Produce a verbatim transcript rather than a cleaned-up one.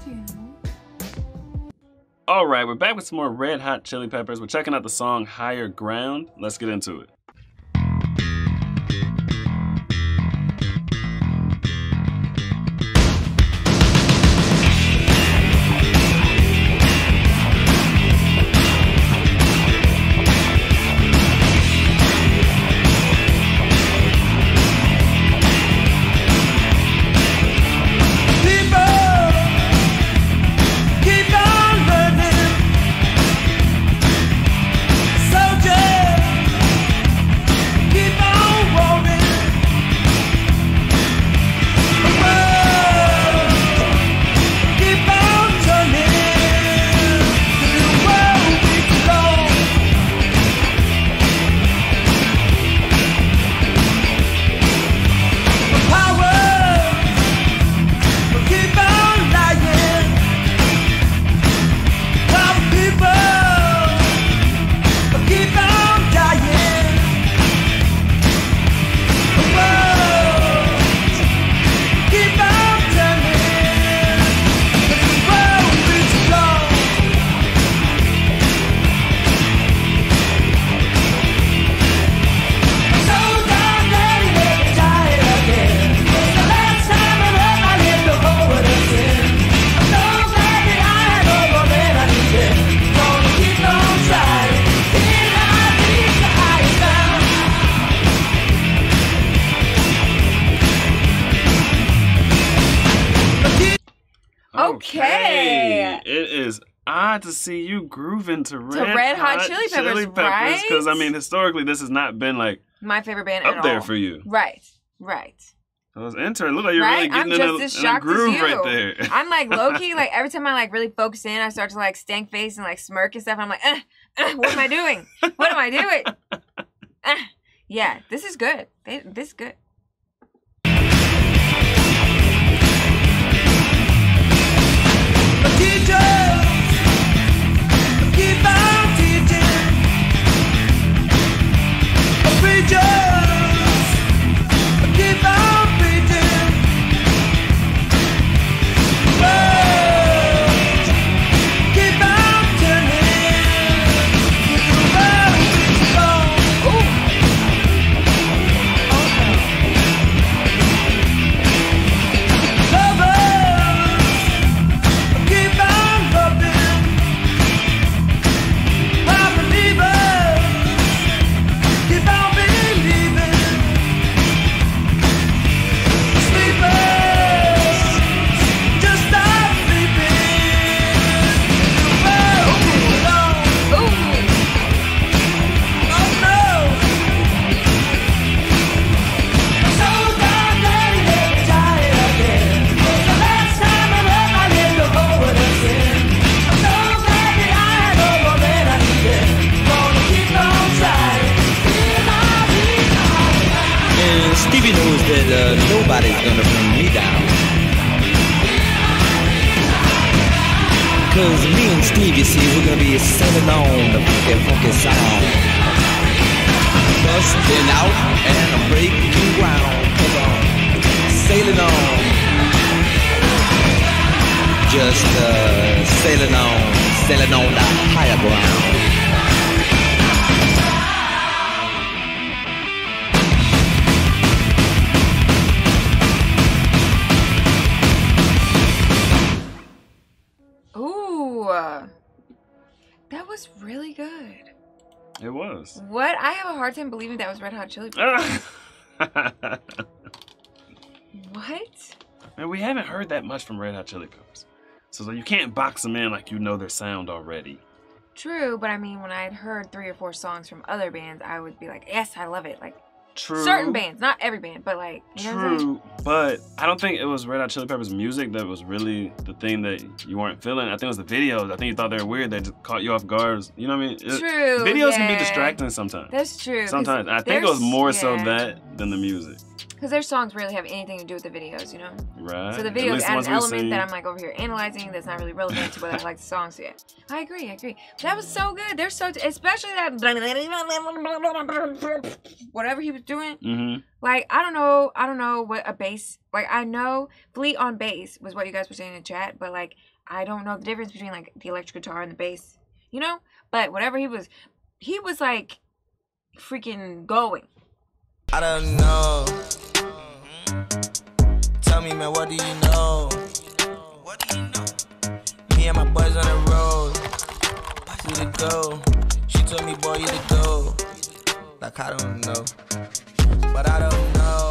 you. All right, we're back with some more Red Hot Chili Peppers. We're checking out the song Higher Ground. Let's get into it. Okay. It is odd to see you grooving to Red, to Red Hot, Hot Chili Peppers, Chili Peppers, because right? I mean, historically, this has not been like my favorite band up at there all. for you. Right, right. So it's interesting. Look like you're right? really getting I'm in, just a, as in a shocked groove as you. right there. I'm like low key, like every time I like really focus in, I start to like stank face and like smirk and stuff. I'm like, eh, eh, what am I doing? What am I doing? Eh. Yeah, this is good. This is good. Stevie knows that uh, nobody's gonna bring me down. Cause me and Steve, you see, we're gonna be sailing on the funky, funky sound. Busting out and breaking ground. Come on, sailing on. Just uh, sailing on, sailing on the higher ground. That was really good. It was. What? I have a hard time believing that was Red Hot Chili Peppers. What? Man, we haven't heard that much from Red Hot Chili Peppers. So you can't box them in like you know their sound already. True, but I mean, when I had heard three or four songs from other bands, I would be like, yes, I love it. Like, True. certain bands, not every band, but like, you know what I'm saying? True, but I don't think it was Red Hot Chili Peppers music that was really the thing that you weren't feeling. I think it was the videos. I think you thought they were weird. They just caught you off guard. You know what I mean? It, True. Videos yeah. can be distracting sometimes. That's true. Sometimes. I think it was more so yeah. that than the music. Because their songs really have anything to do with the videos, you know? Right. So the At videos least the add ones an we've element seen. that I'm like over here analyzing that's not really relevant to whether I like the songs. So yeah, I agree, I agree. That was so good. They're so, t- especially that, whatever he was doing. Mm-hmm. Like, I don't know, I don't know what a bass, like, I know Fleet on bass was what you guys were saying in chat, but like, I don't know the difference between like the electric guitar and the bass, you know? But whatever he was, he was like freaking going. I don't know. Tell me, man, what do you know? What do you know? Me and my boys on the road. Who to go? She told me, boy, you to go. Like, I don't know. But I don't know.